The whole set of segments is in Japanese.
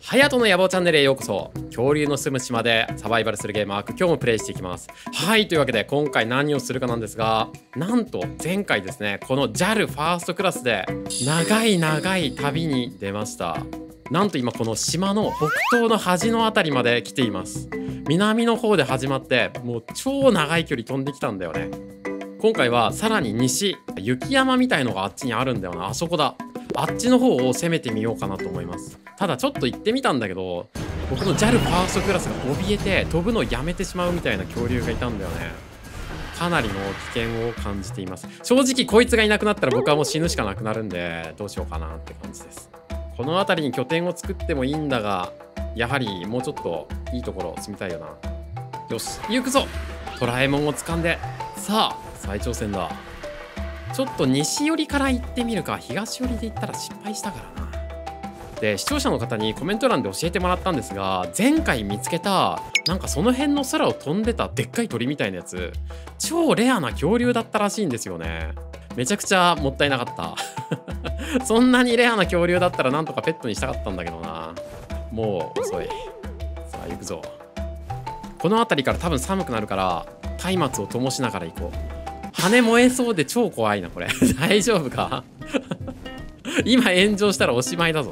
ハヤトの野望チャンネルへようこそ。恐竜の住む島でサバイバルするゲームアーク、今日もプレイしていきます。はい、というわけで今回何をするかなんですが、なんと前回ですね、この JAL ファーストクラスで長い旅に出ました。なんと今この島の北東の端のあたりまで来ています。南の方で始まってもう超長い距離飛んできたんだよね。今回はさらに西、雪山みたいのがあっちにあるんだよな。あそこだ。あっちの方を攻めてみようかなと思います。ただちょっと行ってみたんだけど、僕の JAL ファーストクラスが怯えて飛ぶのをやめてしまうみたいな恐竜がいたんだよね。かなりの危険を感じています。正直こいつがいなくなったら僕はもう死ぬしかなくなるんで、どうしようかなって感じです。この辺りに拠点を作ってもいいんだが、やはりもうちょっといいところ住みたいよな。よし、行くぞ。ドラえもんを掴んで、さあ再挑戦だ。ちょっと西寄りから行ってみるか。東寄りで行ったら失敗したからな。で、視聴者の方にコメント欄で教えてもらったんですが、前回見つけたなんかその辺の空を飛んでたでっかい鳥みたいなやつ、超レアな恐竜だったらしいんですよね。めちゃくちゃもったいなかったそんなにレアな恐竜だったらなんとかペットにしたかったんだけどな。もう遅い。さあ行くぞ。この辺りから多分寒くなるから松明を灯しながら行こう。羽燃えそうで超怖いなこれ大丈夫か今炎上したらおしまいだぞ。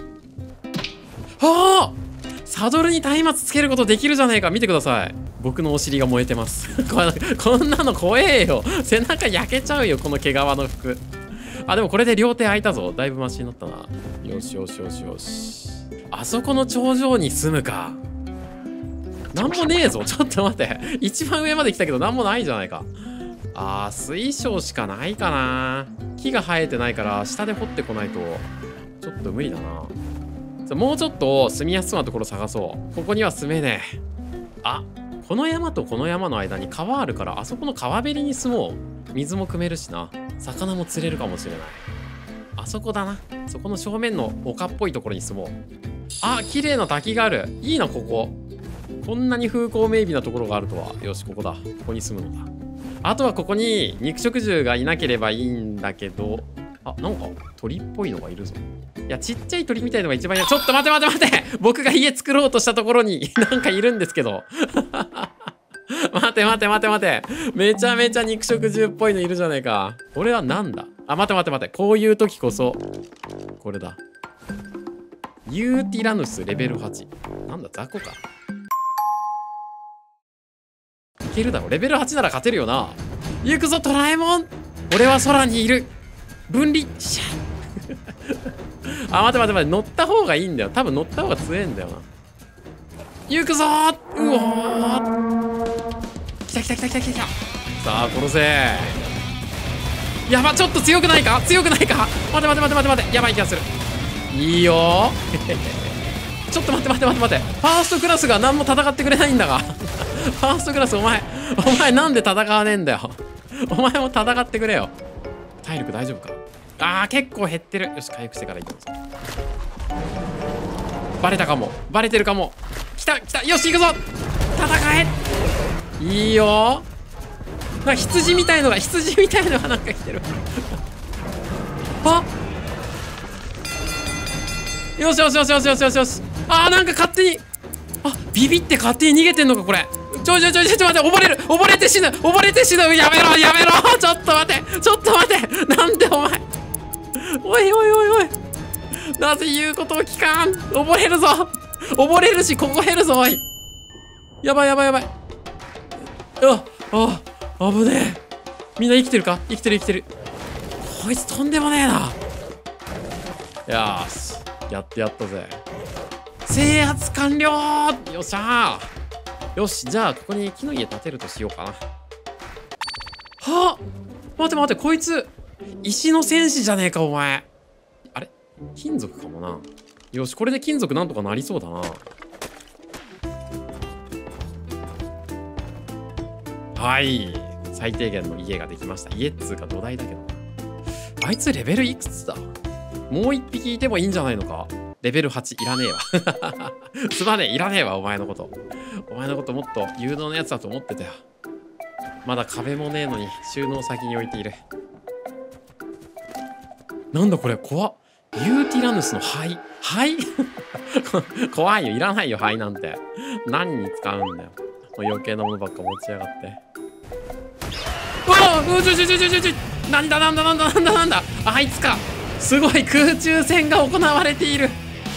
はあ、サドルに松明つけることできるじゃねえか。見てください。僕のお尻が燃えてますこんなの怖えよ。背中焼けちゃうよこの毛皮の服。あ、でもこれで両手空いたぞ。だいぶマシになったな。よしよしよしよし。あそこの頂上に住むか。なんもねえぞ。ちょっと待って、一番上まで来たけどなんもないじゃないか。あー、水晶しかないかな。木が生えてないから下で掘ってこないとちょっと無理だな。もうちょっと住みやすそうなところ探そう。ここには住めねえ。あ、この山とこの山の間に川あるから、あそこの川べりに住もう。水も汲めるしな。魚も釣れるかもしれない。あそこだな。そこの正面の丘っぽいところに住もう。あ、綺麗な滝がある。いいなここ。こんなに風光明媚なところがあるとは。よし、ここだ。ここに住むのだ。あとはここに肉食獣がいなければいいんだけど、あ、なんか鳥っぽいのがいるぞ。いや、ちっちゃい鳥みたいのが一番いい。ちょっと待て僕が家作ろうとしたところになんかいるんですけど待て。めちゃめちゃ肉食獣っぽいのいるじゃねえか。これはなんだ。あ、待て。こういう時こそこれだ。ユーティラヌスレベル8。なんだ、雑魚か。いけるだろ。レベル8なら勝てるよな。行くぞドラえもん。俺は空にいる。分離シャあ、待て。乗った方がいいんだよ。多分乗った方が強いんだよな。行くぞー。うおー、来た。さあ殺せ。やば、ちょっと強くないか。待て。やばい気がする。いいよちょっと待って。ファーストクラスが何も戦ってくれないんだがファーストクラス、お前なんで戦わねえんだよ。お前も戦ってくれよ。体力大丈夫か。あー、結構減ってる。よし、回復してからいこうぞ。バレてるかも。来た。よし、行くぞ。戦え。いいよ。なんか羊みたいのがなんか来てるあ、よし。あー、なんか勝手に、あ、ビビって勝手に逃げてんのかこれ。ちょ待って、溺れて死ぬ。やめろちょっと待て。なんでお前、おい、なぜ言うことを聞かん。溺れるぞ。溺れるしここ減るぞ。おい、やばい。あ、危ねえ。みんな生きてるか。生きてる。こいつとんでもねえな。よし、やってやったぜ。制圧完了。よっしゃー。よし、じゃあここに木の家建てるとしようかな。はあ、待て、こいつ石の戦士じゃねえかお前。あれ、金属かもな。よし、これで金属なんとかなりそうだな。はい、最低限の家ができました。家っつうか土台だけどな。あいつレベルいくつだ。もう一匹いてもいいんじゃないのか。レベル8いらねえわすまねえ、いらねえわ。お前のこともっと有能なやつだと思ってたよ。まだ壁もねえのに収納先に置いている。なんだこれ、怖っ。 ユーティラヌスの灰。灰怖いよ。いらないよ、灰なんて。何に使うんだよ。もう余計なものばっか持ちやがって。うわっ、なんだあいつか。すごい空中戦が行われている。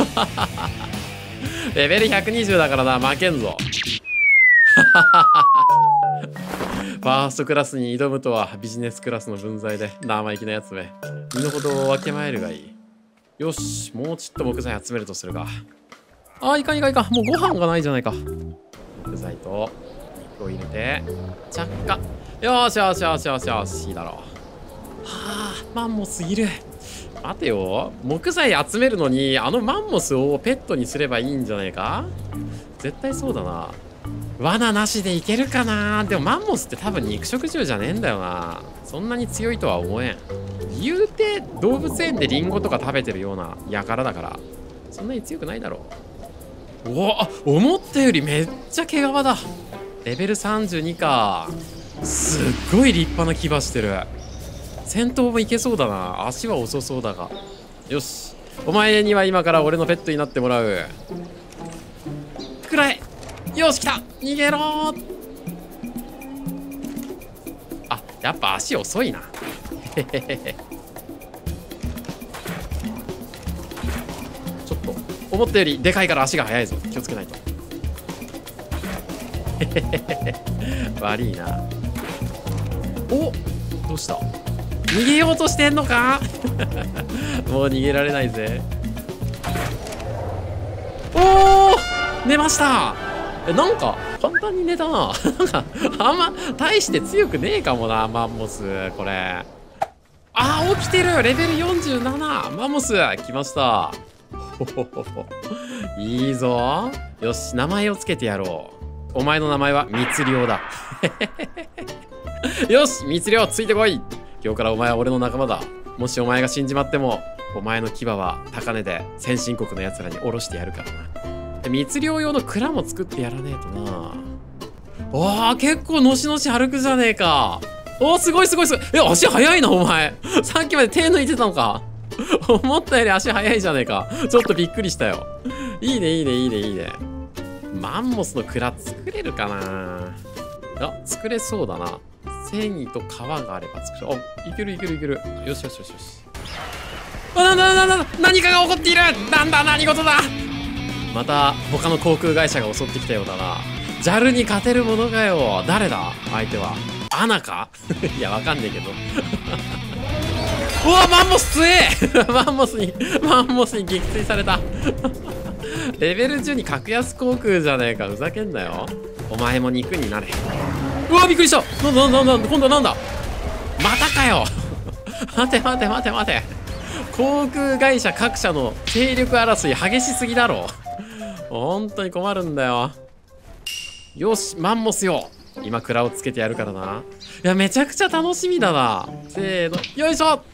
レベル120だからな、負けんぞ。ファーストクラスに挑むとはビジネスクラスの分際で生意気なやつめ。身の程を分けまえるがいい。よし、もうちょっと木材集めるとするか。いかん。もうご飯がないじゃないか。木材と肉を入れて着火。よし、いいだろう。はあ、マンモスいる。待てよ、木材集めるのにあのマンモスをペットにすればいいんじゃないか。絶対そうだな。罠なしでいけるかな。でもマンモスって多分肉食獣じゃねえんだよな。そんなに強いとは思えん。言うて動物園でリンゴとか食べてるような輩だからそんなに強くないだろう。思ったよりめっちゃ毛皮だ。レベル32か。すっごい立派な牙してる。戦闘もいけそうだな。足は遅そうだが。よし、お前には今から俺のペットになってもらう。くらえ。よし、来た。逃げろー。やっぱ足遅いな。ちょっと思ったよりでかいから足が速いぞ。気をつけないと。悪いな。どうした。逃げようとしてんのか。もう逃げられないぜ。寝ました。なんか簡単に寝たな。なんかあんま大して強くねえかもな、マンモス。これ起きてる。レベル47。マンモス来ました。いいぞ。よし、名前をつけてやろう。お前の名前は密漁だ。よし、密漁ついてこい。今日からお前は俺の仲間だ。もしお前が死んじまってもお前の牙は高値で先進国のやつらに下ろしてやるからな。密漁用の蔵も作ってやらねえとな。結構のしのし歩くじゃねえか。すごい。足速いなお前。さっきまで手抜いてたのか。思ったより足速いじゃねえか。ちょっとびっくりしたよ。いいね。マンモスの蔵作れるかな。作れそうだな。繊維と皮があれば作れる。いける。よし。何かが起こっている。なんだ、何事だ。また他の航空会社が襲ってきたようだな。JAL に勝てるものかよ。誰だ相手は。アナか。いや、わかんねえけど。マンモス強え。マンモスに撃墜された。レベル12格安航空じゃねえか。ふざけんなよ。お前も肉になれ。びっくりした。今度はなんだ。またかよ。待て。航空会社各社の勢力争い激しすぎだろ。本当に困るんだよ。よし、マンモスよ。今蔵をつけてやるからな。いや、めちゃくちゃ楽しみだな。せーの、よいしょ。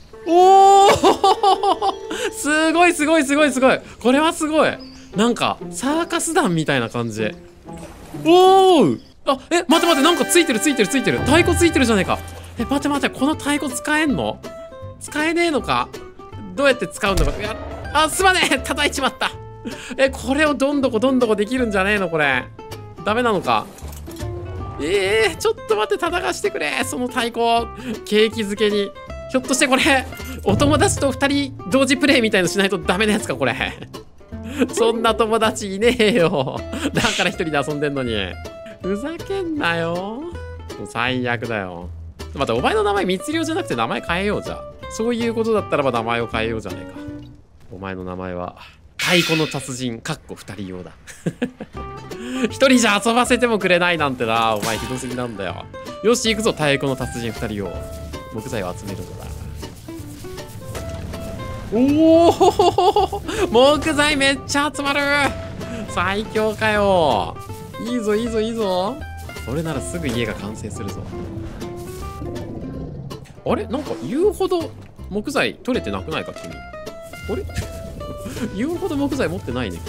すごい。これはすごい。なんかサーカス団みたいな感じ。待て、なんかついてる。太鼓ついてるじゃねえか。待て、この太鼓使えんの？使えねえのか？どうやって使うんだか。すまねえ、叩いちまった。これをどんどこできるんじゃねえのこれ。ダメなのか。ちょっと待って、叩かしてくれ。その太鼓ケーキ漬けに。ひょっとしてこれお友達と2人同時プレイみたいのしないとダメなやつかこれ。そんな友達いねえよ。だから1人で遊んでんのに。ふざけんなよ。もう最悪だよ。待って、お前の名前密漁じゃなくて名前変えよう。じゃあそういうことだったらば名前を変えようじゃねえか。お前の名前は太鼓の達人2人用だ。1人じゃ遊ばせてもくれないなんてな。お前ひどすぎなんだよ。よし、行くぞ。太鼓の達人2人用。木材を集めるんだな。木材めっちゃ集まる。最強かよ。いいぞ。これならすぐ家が完成するぞ。あれ、なんか言うほど木材取れてなくないか君。あれ言うほど木材持ってないね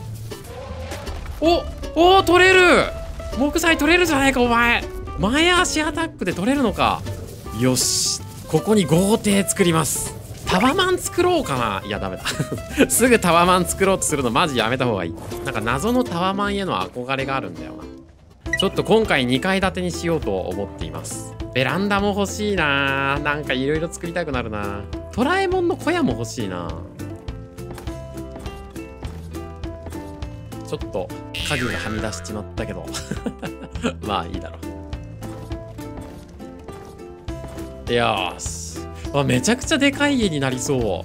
君。取れる。木材取れるじゃないかお前。前足アタックで取れるのか。よし、ここに豪邸作ります。 タワマン作ろうかな。いやダメだすぐタワマン作ろうとするのマジやめた方がいい。なんか謎のタワマンへの憧れがあるんだよな。ちょっと今回2階建てにしようと思っています。ベランダも欲しいな。なんかいろいろ作りたくなるな。ドラえもんの小屋も欲しいな。ちょっと家具がはみ出しちまったけどまあいいだろう。よーし。あ、めちゃくちゃでかい家になりそう。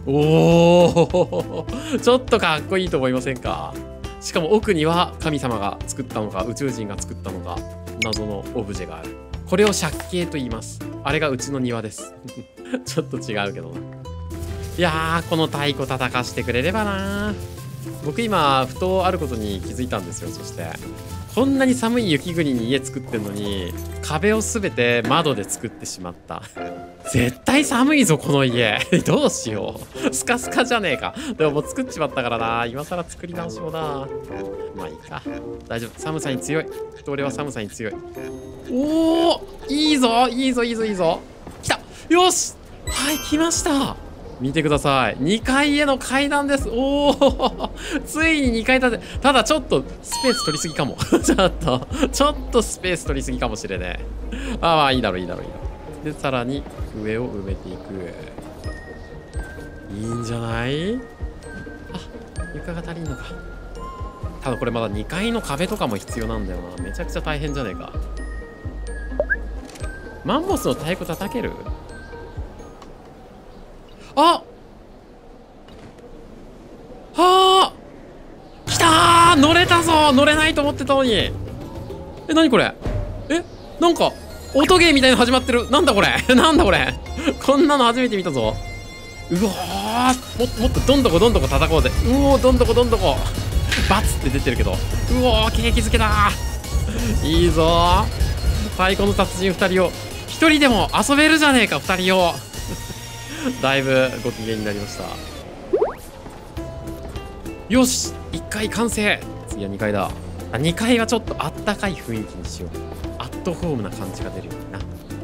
おおちょっとかっこいいと思いませんか。しかも奥には神様が作ったのか宇宙人が作ったのか謎のオブジェがある。これを借景と言います。あれがうちの庭ですちょっと違うけどな。いやー、この太鼓叩かしてくれればな。僕今ふとあることに気づいたんですよ。そしてこんなに寒い雪国に家作ってんのに壁をすべて窓で作ってしまった絶対寒いぞこの家どうしよう。スカスカじゃねえか。でももう作っちまったからな。今更作り直しもな。まあいいか、大丈夫。寒さに強い。俺は寒さに強い。おお、いいぞいいぞいいぞいいぞ。来た。よし、はい、来ました。見てください。2階への階段です。おおついに2階建て。ただちょっとスペース取りすぎかもちょっとスペース取りすぎかもしれねえ。ああ、まあいいだろういいだろういいだろう。でさらに上を埋めていく。いいんじゃない。あ、床が足りんのか。ただこれまだ2階の壁とかも必要なんだよな。めちゃくちゃ大変じゃねえか。マンモスの太鼓叩ける。あっ、はあ、来たー。乗れたぞ。乗れないと思ってたのに。え、何これ。え、なんか音ゲーみたいなの始まってる。なんだこれなんだこれこんなの初めて見たぞ。うわー、もっとどんどこどんどこ叩こうぜ。うおー、どんどこどんどこバツって出てるけど、うおー、景気づけだー。いいぞー。太鼓の達人2人を1人でも遊べるじゃねえか。2人をだいぶご機嫌になりました。よし、1階完成。次は2階だ。あ、2階はちょっとあったかい雰囲気にしよう。アットホームな感じが出るように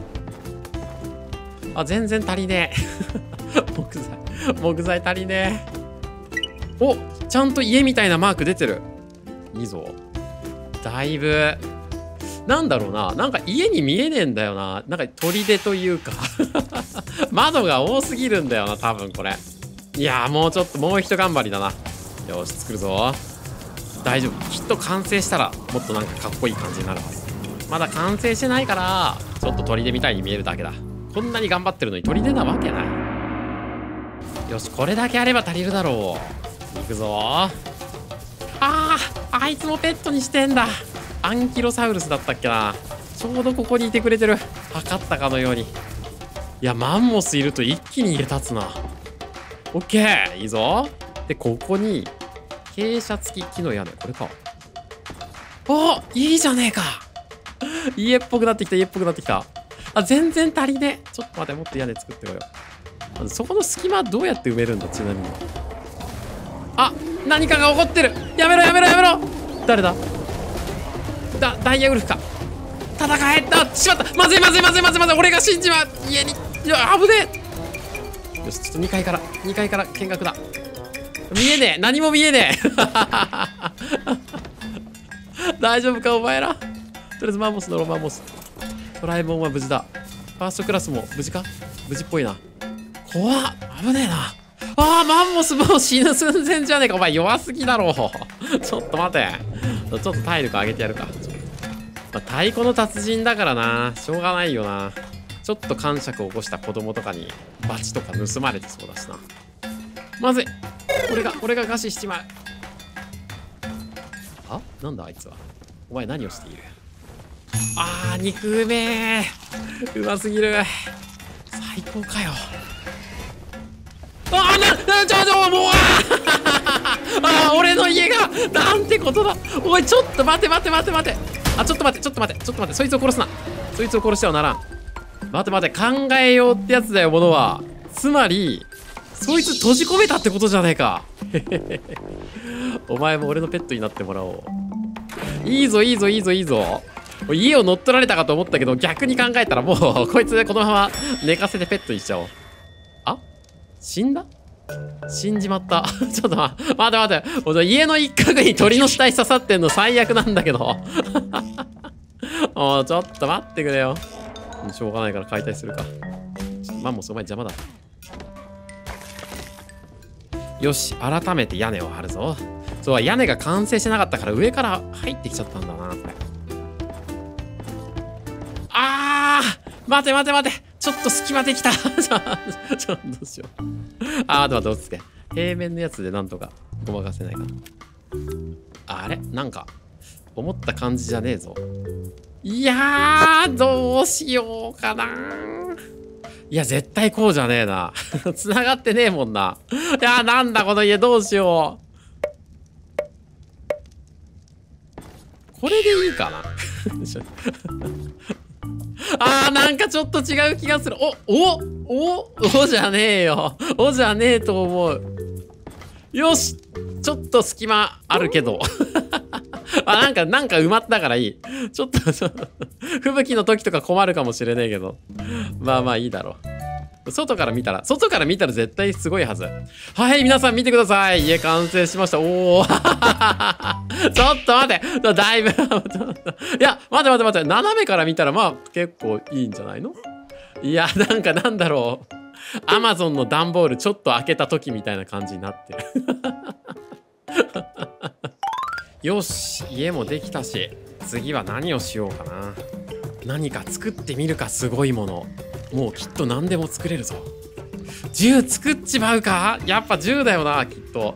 な。あ、全然足りねえ木材足りねえ。お、ちゃんと家みたいなマーク出てる。いいぞ。だいぶなんだろうな、なんか家に見えねえんだよな。なんか砦というか窓が多すぎるんだよな、多分これ。いやー、もうちょっと、もう一頑張りだな。よし、作るぞ。大丈夫。きっと完成したらもっとなんかかっこいい感じになるはず。まだ完成してないからちょっと砦みたいに見えるだけだ。こんなに頑張ってるのに砦なわけない。よし、これだけあれば足りるだろう。いくぞ。あいつもペットにしてんだ。アンキロサウルスだったっけな。ちょうどここにいてくれてる。測ったかのように。いや、マンモスいると一気に家立つな。オッケー、いいぞ。で、ここに傾斜付き木の屋根。これか。お、いいじゃねえか。家っぽくなってきた、家っぽくなってきた。あ、全然足りねえ。ちょっと待って、もっと屋根作ってこよう。そこの隙間どうやって埋めるんだ、ちなみに。あ、何かが起こってる。やめろやめろやめろ。誰だ。ダイヤウルフか。戦え。しまった。まずいまずいまずいまずいまずい。俺が死んじまう。家に。いや、危ねえ。よし、ちょっと2階から見学だ。見えねえ。何も見えねえ大丈夫かお前ら。とりあえずマンモス乗ろう。マンモス。ドラえもんは無事だ。ファーストクラスも無事か。無事っぽいな。怖っ、危ねえな。マンモスもう死ぬ寸前じゃねえか。お前弱すぎだろうちょっと待て。ちょっと体力上げてやるか。太鼓の達人だからな、しょうがないよな。ちょっと感触を起こした子供とかにバチとか盗まれてそうだしな。まずい。俺が餓死しちまう。あ、なんだあいつは。お前何をしている。肉うめえ。うますぎる。最高かよ。もう俺の家がなんてことだ。おい、ちょっと待て。ちょっと待って。そいつを殺すな。そいつを殺してはならん。待て。考えようってやつだよ、ものは。つまりそいつ閉じ込めたってことじゃねえかお前も俺のペットになってもらおう。いいぞ。 家を乗っ取られたかと思ったけど、逆に考えたらもうこいつこのまま寝かせてペットにしちゃおう。あ、死んだ？死んじまった。ちょっと待って。家の一角に鳥の死体刺さってんの最悪なんだけど。ちょっと待ってくれよ。しょうがないから解体するか。マンモスお前邪魔だ。よし、改めて屋根を張るぞ。そう、屋根が完成してなかったから上から入ってきちゃったんだな、これ。待て。ちょっと隙間できた。ちょっとどうしよう。待って、落ち着け。平面のやつでなんとかごまかせないかな。あれなんか、思った感じじゃねえぞ。いやー、どうしようかな。いや、絶対こうじゃねえな。繋がってねえもんな。いやー、なんだこの家、どうしよう。これでいいかな。なんかちょっと違う気がする。おじゃねえよ。おじゃねえと思う。よし、ちょっと隙間あるけど。なんか埋まったからいい。ちょっと、吹雪の時とか困るかもしれねえけど。まあいいだろう。外から見たら絶対すごいはず。はい、皆さん見てください。家完成しました。おー。ちょっと待って。だいぶ。いや、待って。斜めから見たら結構いいんじゃないの？いや、なんだろう。アマゾンの段ボールちょっと開けた時みたいな感じになってる。よし、家もできたし、次は何をしようかな。何か作ってみるか、すごいもの。もうきっと何でも作れるぞ。銃作っちまうか？やっぱ銃だよな、きっと。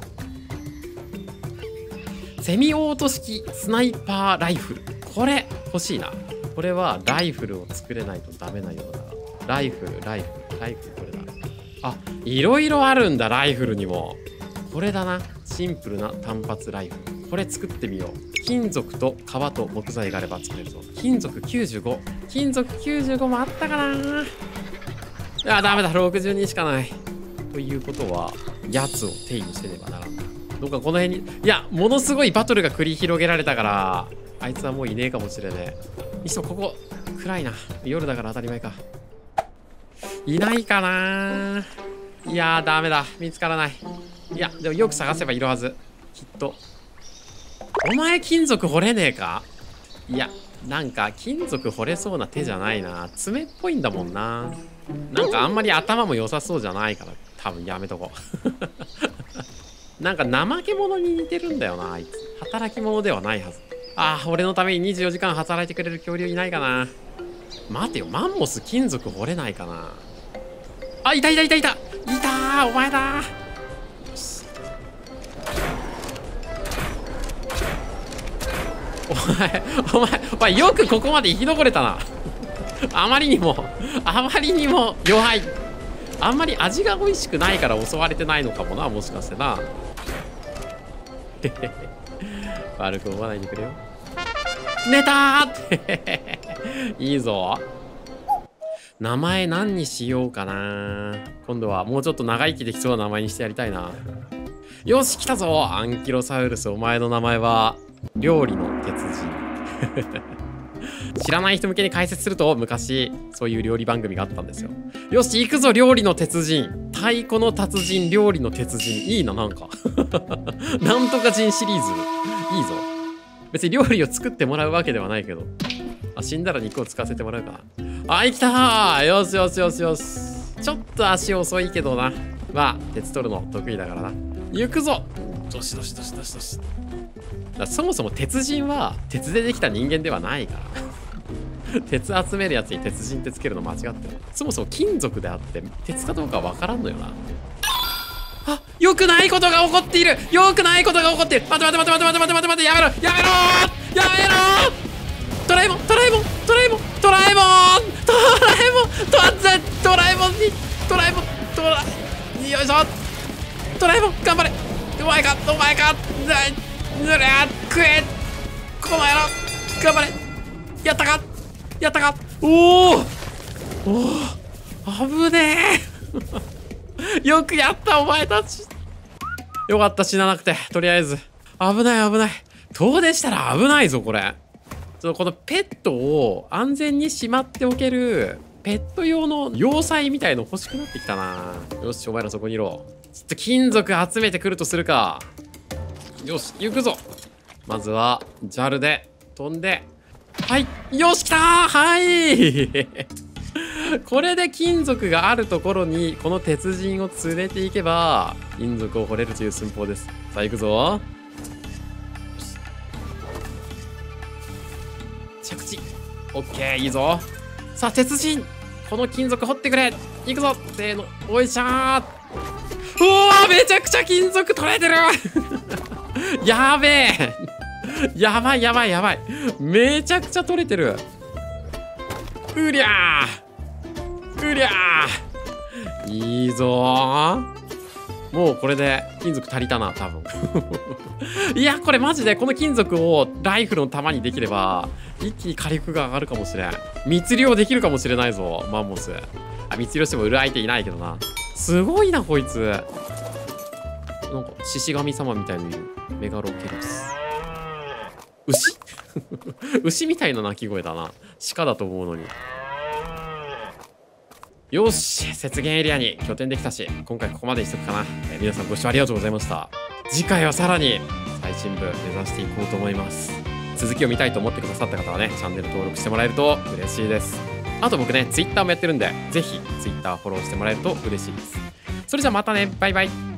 セミオート式スナイパーライフル。これ欲しいな。これはライフルを作れないとダメなようだ。ライフル、これだ。いろいろあるんだ、ライフルにも。これだな。シンプルな単発ライフル。これ作ってみよう。金属と革と木材があれば作れるぞ。金属95もあったかな。ダメだ、62しかない。ということは、やつを手入れしてねばならんな。どうかこの辺に、いや、ものすごいバトルが繰り広げられたから、あいつはもういねえかもしれねえ。にしてもここ、暗いな。夜だから当たり前か。いないかな。いやー、ダメだ。見つからない。いや、でもよく探せばいるはず。きっと。お前金属掘れねえか？いや、なんか金属掘れそうな手じゃないな。爪っぽいんだもんな。なんかあんまり頭も良さそうじゃないから多分やめとこう。なんか怠け者に似てるんだよな、あいつ。働き者ではないはず。俺のために24時間働いてくれる恐竜いないかな。待てよ、マンモス金属掘れないかな。いたー、お前だー。お前よくここまで生き残れたな。あまりにも弱い。あんまり味が美味しくないから襲われてないのかもな、もしかしてな。悪く思わないでくれよ。寝たーっていいぞ。名前何にしようかな。今度はもうちょっと長生きできそうな名前にしてやりたいな。よし、来たぞ。アンキロサウルス。お前の名前は料理の鉄人。知らない人向けに解説すると、昔そういう料理番組があったんですよ。よし、行くぞ、料理の鉄人。太鼓の達人、料理の鉄人。いいな、なんかなんとか人シリーズいいぞ。別に料理を作ってもらうわけではないけど、死んだら肉を使わせてもらうかな。生きたー。よし。ちょっと足遅いけどな。鉄取るの得意だからな。行くぞ。どし。そもそも鉄人は鉄でできた人間ではないから鉄集めるやつに鉄人ってつけるの間違ってる。そもそも金属であって鉄かどうかわからんのよな。良くないことが起こっている。待て。やめろドラえもんよいしょ。ドラえもん頑張れ。お前か食えこの野郎。頑張れ。やったか。おお危ねえよくやったお前たち。よかった、死ななくて。とりあえず危ない遠出したら危ないぞこれ。 このペットを安全にしまっておけるペット用の要塞みたいの欲しくなってきたな。よし、お前らそこにいろ。ちょっと金属集めてくるとするか。よし、行くぞ。まずは JAL で飛んで、はい、よし、来たー。はいこれで金属があるところにこの鉄人を連れていけば金属を掘れるという寸法です。さあ行くぞ。着地 OK、 いいぞ。さあ鉄人、この金属掘ってくれ。行くぞ。せーの、おいしゃー。うわー、めちゃくちゃ金属取れてるやべえやばいやばいやばい、めちゃくちゃ取れてる。うりゃーうりゃー、いいぞー。もうこれで金属足りたな多分いや、これマジでこの金属をライフルの弾にできれば一気に火力が上がるかもしれん。密漁できるかもしれないぞマンモス。あ、密漁しても売る相手いないけどな。すごいなこいつ。なんか獅子神様みたいにいる。メガロケロス。牛牛みたいな鳴き声だな。鹿だと思うのに。よし、雪原エリアに拠点できたし、今回ここまでにしとくかな。皆さんご視聴ありがとうございました。次回はさらに最新部目指していこうと思います。続きを見たいと思ってくださった方はね、チャンネル登録してもらえると嬉しいです。あと僕ね、Twitter もやってるんで、ぜひ Twitter フォローしてもらえると嬉しいです。それじゃあまたね、バイバイ。